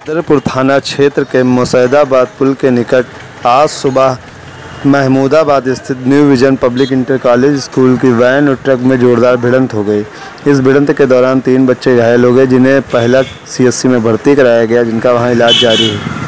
दरपुर थाना क्षेत्र के मुसैदाबाद पुल के निकट आज सुबह महमूदाबाद स्थित new vision public inter college school की वैन और ट्रक में जोरदार भिड़ंत हो गई। इस भिड़ंत के दौरान 3 बच्चे घायल हो गए, जिन्हें पहला सीएचसी में भर्ती कराया गया, जिनका वहां इलाज जारी है।